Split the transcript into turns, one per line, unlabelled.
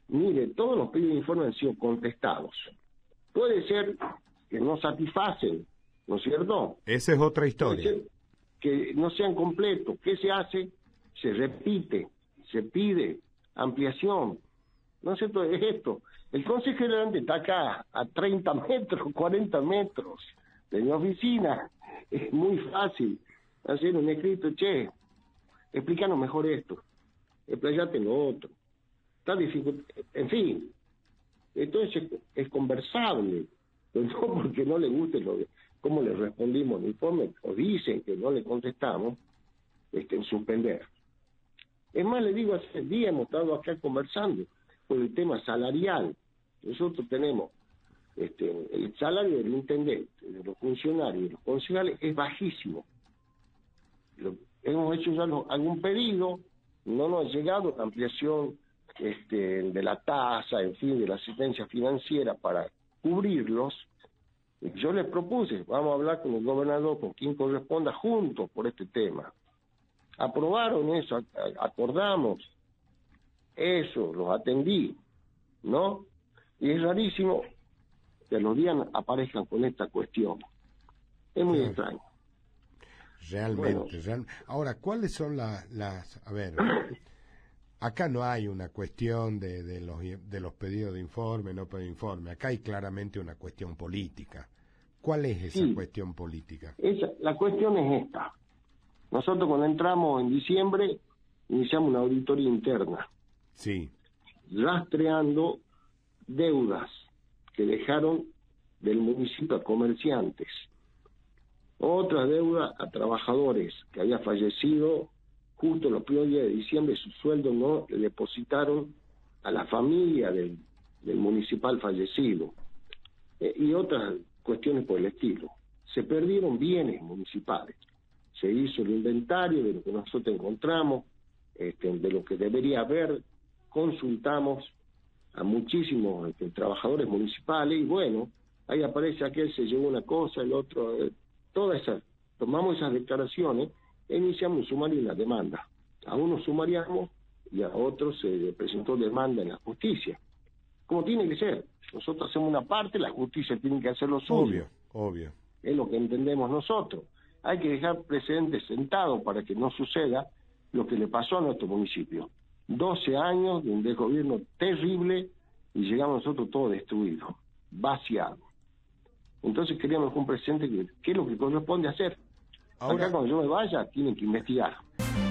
Mire, todos los pedidos de informe han sido contestados. Puede ser que no satisfacen, ¿no es cierto?
Esa es otra historia.
Puede ser que no sean completos. ¿Qué se hace? Se repite, se pide ampliación. ¿No es cierto? Es esto. El consejero generante está acá, a 30 metros, 40 metros de mi oficina. Es muy fácil hacer un escrito, che, explícanos mejor esto, explayate lo otro. Está difícil, en fin, entonces es conversable, pero no porque no le guste cómo le respondimos el informe, o dicen que no le contestamos, en suspender. Es más, le digo, hace días hemos estado acá conversando por el tema salarial. Nosotros tenemos el salario del intendente, de los funcionarios, de los concejales, es bajísimo. Hemos hecho ya algún pedido, no nos ha llegado la ampliación de la tasa, en fin, de la asistencia financiera para cubrirlos. Yo les propuse, vamos a hablar con el gobernador, con quien corresponda, juntos por este tema. Aprobaron eso, acordamos eso, los atendí, ¿no? Y es rarísimo que los días aparezcan con esta cuestión. Es muy extraño.
Realmente. Ahora, ¿cuáles son las... A ver, acá no hay una cuestión de los pedidos de informe, no pedido de informe. Acá hay claramente una cuestión política. ¿Cuál es esa cuestión política?
La cuestión es esta. Nosotros cuando entramos en diciembre iniciamos una auditoría interna.
Sí.
Rastreando deudas que dejaron del municipio a comerciantes. Otra deuda a trabajadores que había fallecido justo los primeros días de diciembre, su sueldo no le depositaron a la familia del municipal fallecido. Y otras cuestiones por el estilo. Se perdieron bienes municipales. Se hizo el inventario de lo que nosotros encontramos, de lo que debería haber. Consultamos a muchísimos trabajadores municipales y bueno, ahí aparece aquel se llevó una cosa, el otro, tomamos esas declaraciones e iniciamos un sumario y una demanda. A unos sumariamos y a otros se presentó demanda en la justicia. Como tiene que ser. Nosotros hacemos una parte, la justicia tiene que hacer lo suyo.
Obvio.
Es lo que entendemos nosotros. Hay que dejar precedentes sentados para que no suceda lo que le pasó a nuestro municipio. 12 años de un desgobierno terrible y llegamos nosotros todos destruidos, vaciados. Entonces queríamos un precedente que es lo que corresponde hacer. Ahora, acá cuando yo me vaya, tienen que investigar.